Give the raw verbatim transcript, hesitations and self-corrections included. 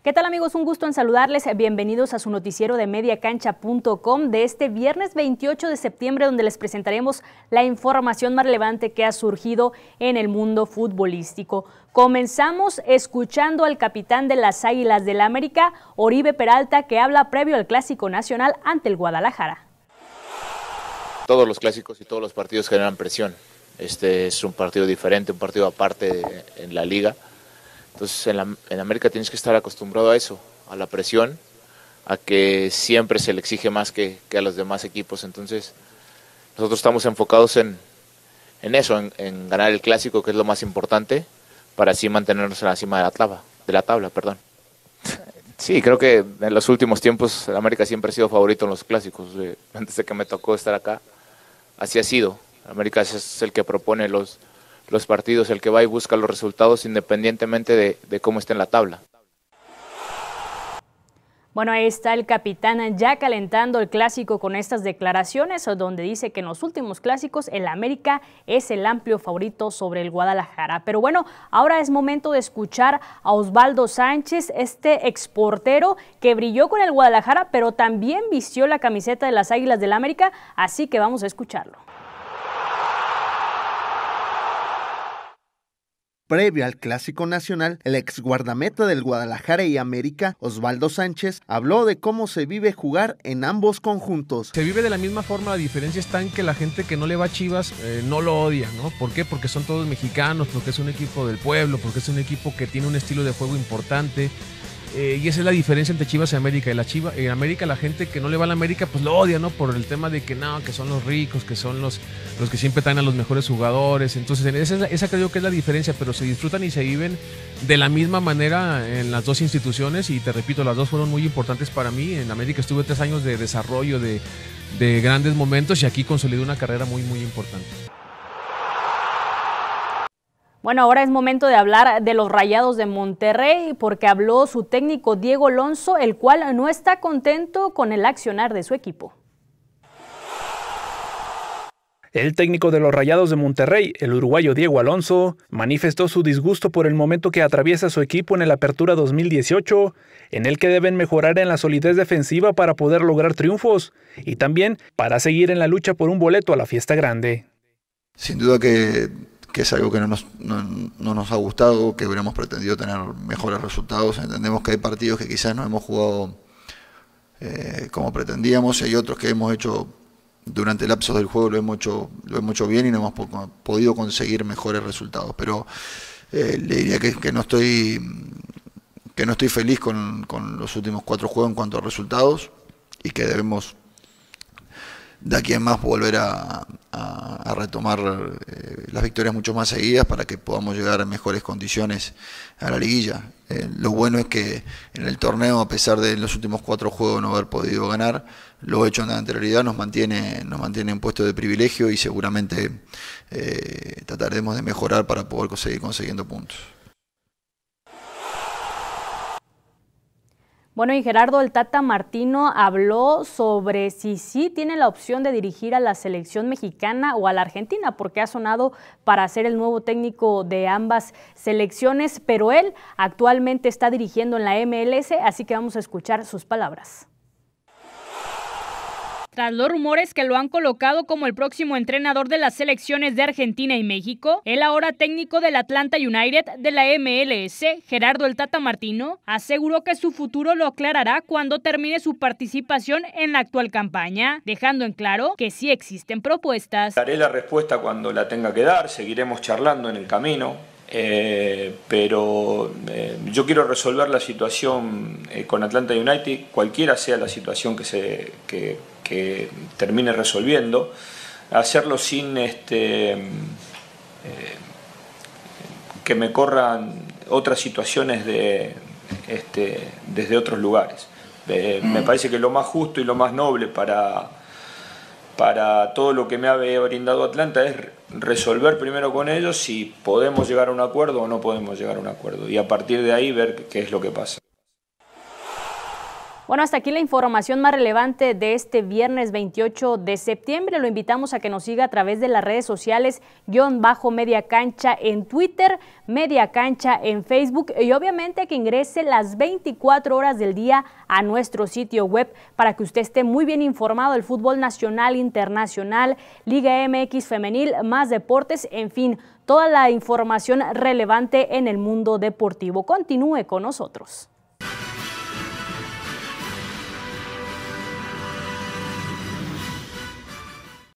¿Qué tal, amigos? Un gusto en saludarles. Bienvenidos a su noticiero de media cancha punto com de este viernes veintiocho de septiembre, donde les presentaremos la información más relevante que ha surgido en el mundo futbolístico. Comenzamos escuchando al capitán de las Águilas del América, Oribe Peralta, que habla previo al Clásico Nacional ante el Guadalajara. Todos los clásicos y todos los partidos generan presión. Este es un partido diferente, un partido aparte en la liga. Entonces en, la, en América tienes que estar acostumbrado a eso, a la presión, a que siempre se le exige más que, que a los demás equipos. Entonces nosotros estamos enfocados en, en eso, en, en ganar el clásico, que es lo más importante, para así mantenernos en la cima de la tabla. De la tabla perdón. Sí, creo que en los últimos tiempos América siempre ha sido favorito en los clásicos. Eh, antes de que me tocó estar acá, así ha sido. América es el que propone los... los partidos, el que va y busca los resultados independientemente de, de cómo esté en la tabla. Bueno, ahí está el capitán ya calentando el clásico con estas declaraciones, donde dice que en los últimos clásicos el América es el amplio favorito sobre el Guadalajara. Pero bueno, ahora es momento de escuchar a Osvaldo Sánchez, este exportero que brilló con el Guadalajara, pero también vistió la camiseta de las Águilas del América, así que vamos a escucharlo. Previo al Clásico Nacional, el ex guardameta del Guadalajara y América, Osvaldo Sánchez, habló de cómo se vive jugar en ambos conjuntos. Se vive de la misma forma, la diferencia está en que la gente que no le va a Chivas eh, no lo odia, ¿no? ¿Por qué? Porque son todos mexicanos, porque es un equipo del pueblo, porque es un equipo que tiene un estilo de juego importante. Eh, y esa es la diferencia entre Chivas y América. En la Chiva, en América la gente que no le va a la América pues lo odia, ¿no? Por el tema de que no, que son los ricos, que son los, los que siempre traen a los mejores jugadores. Entonces esa, esa creo que es la diferencia, pero se disfrutan y se viven de la misma manera en las dos instituciones. Y te repito, las dos fueron muy importantes para mí. En América estuve tres años de desarrollo, de, de grandes momentos, y aquí consolidé una carrera muy, muy importante. Bueno, ahora es momento de hablar de los Rayados de Monterrey, porque habló su técnico Diego Alonso, el cual no está contento con el accionar de su equipo. El técnico de los Rayados de Monterrey, el uruguayo Diego Alonso, manifestó su disgusto por el momento que atraviesa su equipo en el Apertura dos mil dieciocho, en el que deben mejorar en la solidez defensiva para poder lograr triunfos y también para seguir en la lucha por un boleto a la fiesta grande. Sin duda que... que es algo que no nos, no, no nos ha gustado, que hubiéramos pretendido tener mejores resultados. Entendemos que hay partidos que quizás no hemos jugado eh, como pretendíamos, y hay otros que hemos hecho durante el lapso del juego, lo hemos hecho, lo hemos hecho bien y no hemos po podido conseguir mejores resultados. Pero eh, le diría que, que, no estoy, que no estoy feliz con, con los últimos cuatro juegos en cuanto a resultados, y que debemos de aquí en más volver a, a, a retomar eh, las victorias mucho más seguidas para que podamos llegar en mejores condiciones a la liguilla. Eh, lo bueno es que en el torneo, a pesar de los últimos cuatro juegos no haber podido ganar, lo hecho en la anterioridad nos mantiene, nos mantiene en puesto de privilegio, y seguramente eh, trataremos de mejorar para poder seguir consiguiendo puntos. Bueno, y Gerardo el Tata Martino habló sobre si sí tiene la opción de dirigir a la selección mexicana o a la Argentina, porque ha sonado para ser el nuevo técnico de ambas selecciones, pero él actualmente está dirigiendo en la M L S, así que vamos a escuchar sus palabras. Tras los rumores que lo han colocado como el próximo entrenador de las selecciones de Argentina y México, el ahora técnico del Atlanta United de la M L S, Gerardo el Tata Martino, aseguró que su futuro lo aclarará cuando termine su participación en la actual campaña, dejando en claro que sí existen propuestas. Daré la respuesta cuando la tenga que dar, seguiremos charlando en el camino. Eh, pero eh, yo quiero resolver la situación eh, con Atlanta United, cualquiera sea la situación que se que, que termine resolviendo, hacerlo sin este eh, que me corran otras situaciones de este desde otros lugares. Eh, me parece que lo más justo y lo más noble para para todo lo que me ha brindado Atlanta es resolver primero con ellos si podemos llegar a un acuerdo o no podemos llegar a un acuerdo, y a partir de ahí ver qué es lo que pasa. Bueno, hasta aquí la información más relevante de este viernes veintiocho de septiembre. Lo invitamos a que nos siga a través de las redes sociales, guión bajo Media Cancha en Twitter, Media Cancha en Facebook y obviamente que ingrese las veinticuatro horas del día a nuestro sitio web para que usted esté muy bien informado del fútbol nacional, internacional, Liga M X femenil, más deportes, en fin, toda la información relevante en el mundo deportivo. Continúe con nosotros.